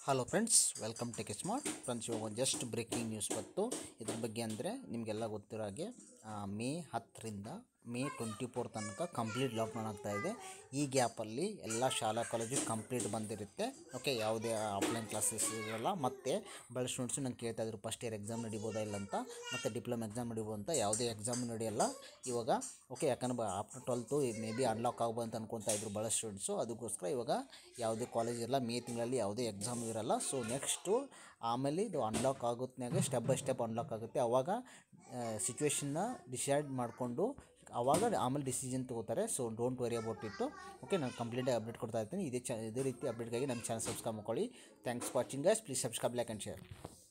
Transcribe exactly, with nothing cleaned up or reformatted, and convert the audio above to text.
Hello friends, welcome tech smart friends. ಇವಾಗ just breaking news ಬಂತು. ಇದ್ರ ಬಗ್ಗೆ ಅಂದರೆ ನಿಮಗೆಲ್ಲ ಗೊತ್ತಿರೋ ಹಾಗೆ ಮೇ ಹತ್ತರಿಂದ ಮೇ ಟ್ವೆಂಟಿ ಫೋರ್ ತನಕ ಕಂಪ್ಲೀಟ್ ಲಾಕ್ಡೌನ್ ಆಗ್ತಾಯಿದೆ. ಈ ಗ್ಯಾಪಲ್ಲಿ ಎಲ್ಲ ಶಾಲಾ ಕಾಲೇಜು ಕಂಪ್ಲೀಟ್ ಬಂದಿರುತ್ತೆ. ಓಕೆ, ಯಾವುದೇ ಆಫ್ಲೈನ್ ಕ್ಲಾಸಸ್ ಇರೋಲ್ಲ. ಮತ್ತು ಭಾಳ ಸ್ಟೂಡೆಂಟ್ಸು ನಂಗೆ ಕೇಳ್ತಾಯಿದ್ರು ಫಸ್ಟ್ ಇಯರ್ ಎಕ್ಸಾಮ್ ನಡಿಬೋದಾ ಇಲ್ಲ ಅಂತ, ಮತ್ತು ಡಿಪ್ಲೊಮಾ ಎಕ್ಸಾಮ್ ನಡಿಬೋದು ಅಂತ. ಯಾವುದೇ ಎಕ್ಸಾಮ್ ನಡೆಯಲ್ಲ ಇವಾಗ. ಓಕೆ, ಯಾಕಂದ್ರೆ after twelfth maybe unlock ಆಗ್ಬೋದು ಅಂತ ಅನ್ಕೊತಾ ಇದ್ರು ಭಾಳ ಸ್ಟೂಡೆಂಟ್ಸು. ಅದಕ್ಕೋಸ್ಕರ ಇವಾಗ ಯಾವುದೇ ಕಾಲೇಜ್ ಇರಲ್ಲ, ಮೇ ತಿಂಗಳಲ್ಲಿ ಯಾವುದೇ ಎಕ್ಸಾಮ್ ಇರಲ್ಲ. ಸೊ ನೆಕ್ಸ್ಟು ಆಮೇಲೆ ಇದು ಅನ್ಲಾಕ್ ಆಗುತ್ತನಾಗೆ ಸ್ಟೆಪ್ ಬೈ ಸ್ಟೆಪ್ ಅನ್ಲಾಕ್ ಆಗುತ್ತೆ. ಆವಾಗ ಸಿಚುವೇಶನ್ನ ಡಿಸೈಡ್ ಮಾಡಿಕೊಂಡು ಆವಾಗ ಆಮೇಲೆ ಡಿಸಿಷನ್ ತೊಗೋತಾರೆ. So don't worry about it. Okay, ನಾನು ಕಂಪ್ಲೀಟಾಗಿ ಅಪ್ಡೇಟ್ ಕೊಡ್ತಾ ಇರ್ತೀನಿ. ಇದೇ ಚ ಇದೇ ರೀತಿ ಅಪ್ಡೇಟ್ಗಾಗಿ ನಮ್ಮ ಚಾನಲ್ ಸಬ್ಸ್ಕ್ರೈಬ್ ಮಾಡ್ಕೊಳ್ಳಿ. Thanks for watching guys. Please subscribe, like and share.